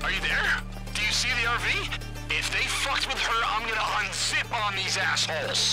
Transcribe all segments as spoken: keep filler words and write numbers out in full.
Are you there? Do you see the R V? If they fucked with her, I'm gonna unzip on these assholes.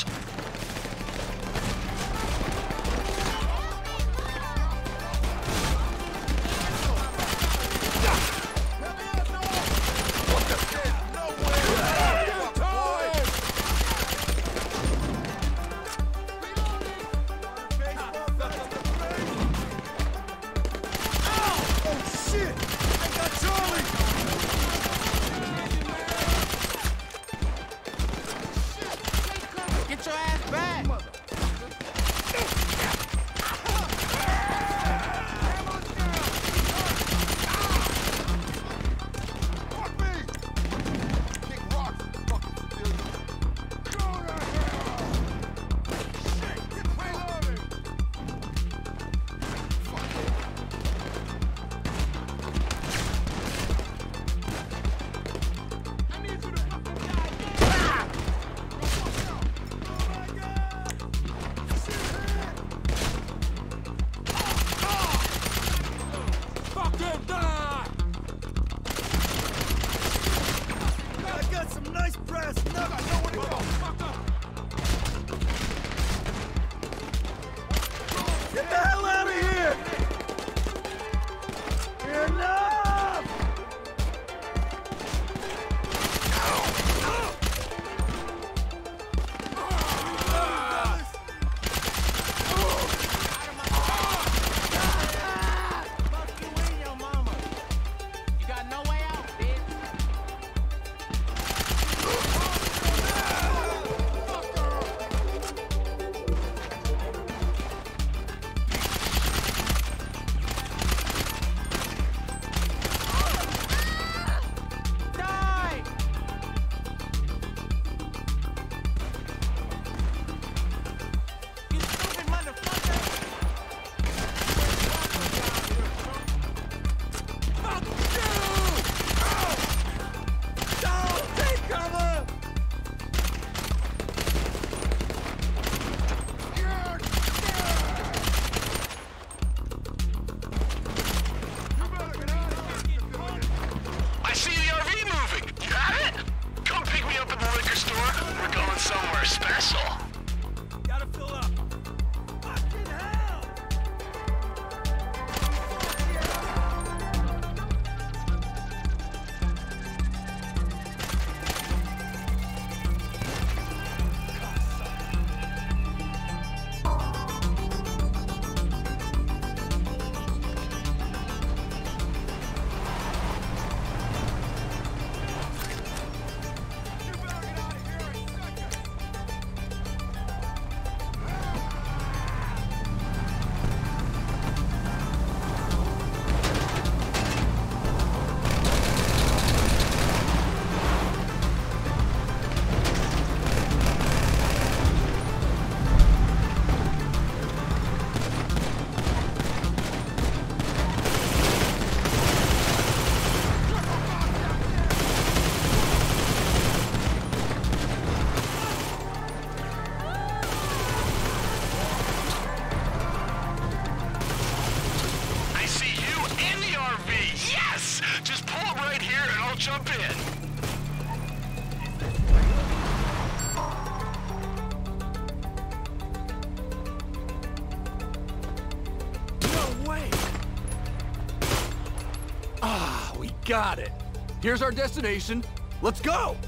Jump in. No way! Ah, we got it. Here's our destination. Let's go!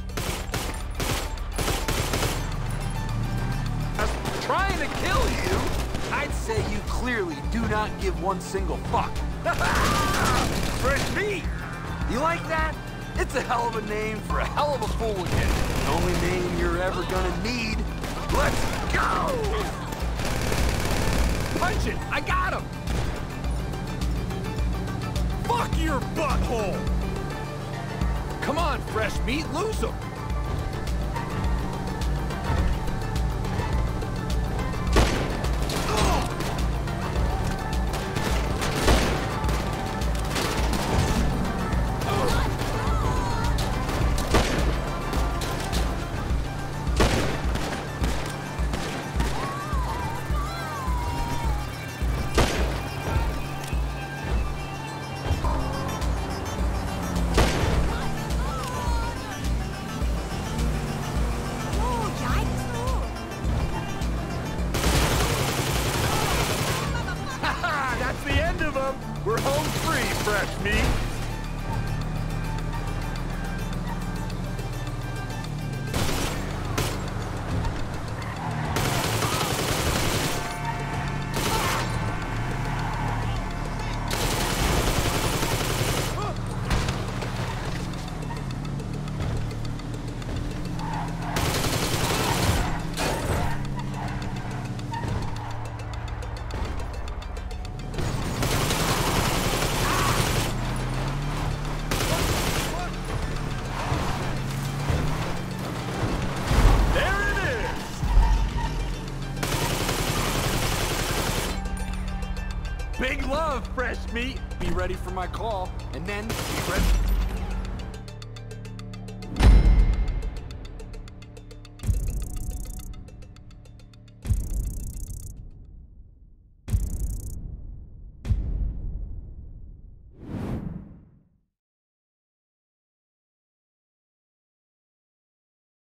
Trying to kill you? I'd say you clearly do not give one single fuck. Fresh meat! You like that? It's a hell of a name for a hell of a fooligan. The only name you're ever gonna need. Let's go! Punch it! I got him! Fuck your butthole! Come on, fresh meat, lose him! Big love, fresh meat. Be ready for my call, and then be ready.